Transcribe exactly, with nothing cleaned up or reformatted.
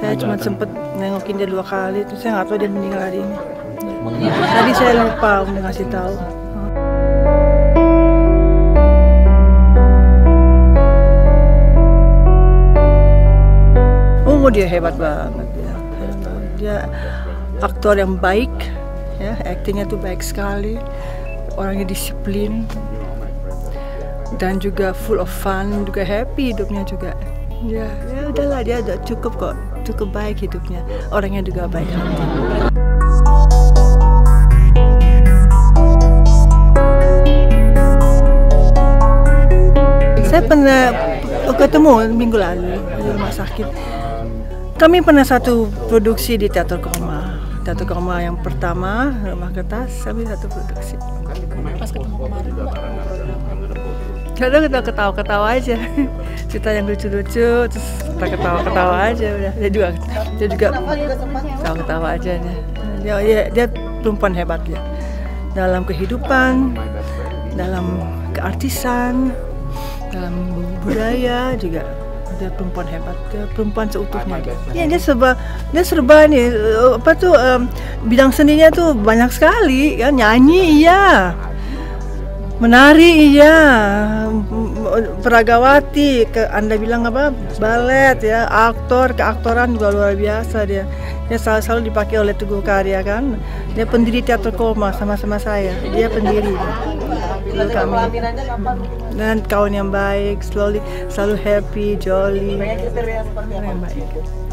Saya cuma sempat nengokin dia dua kali, terus saya nggak tahu dia meninggal hari ini. Tadi saya lupa untuk ngasih tahu. Oh, dia hebat banget ya. Dia aktor yang baik, ya, aktingnya tuh baik sekali, orangnya disiplin, dan juga full of fun, juga happy hidupnya juga. Ya, ya udahlah, dia udah cukup kok, cukup baik hidupnya, orangnya juga baik hati. Saya pernah ketemu minggu lalu di rumah sakit. Kami pernah satu produksi di Teater Koma. Teater Koma yang pertama, Rumah Kertas, kami satu produksi. Pas ketemu kemarin, Kadang kita ketawa-ketawa aja, cerita yang lucu-lucu, terus kita ketawa-ketawa aja udah. Dia juga, dia juga ketawa-ketawa aja. Dia, dia, dia perempuan hebat ya, dalam kehidupan, dalam keartisan, dalam budaya juga. Dia perempuan hebat, dia perempuan seutuhnya dia. Ya, dia serba, dia serba nih, apa tuh um, bidang seninya tuh banyak sekali, kan, nyanyi iya, menari iya, peragawati, ke Anda bilang apa, balet ya, aktor, keaktoran juga luar biasa dia. Dia selalu, selalu dipakai oleh Teguh Karya kan. Dia pendiri Teater Koma sama-sama saya. Dia pendiri. Lalu kami dan kawan yang baik, selalu selalu happy, jolly, yang baik.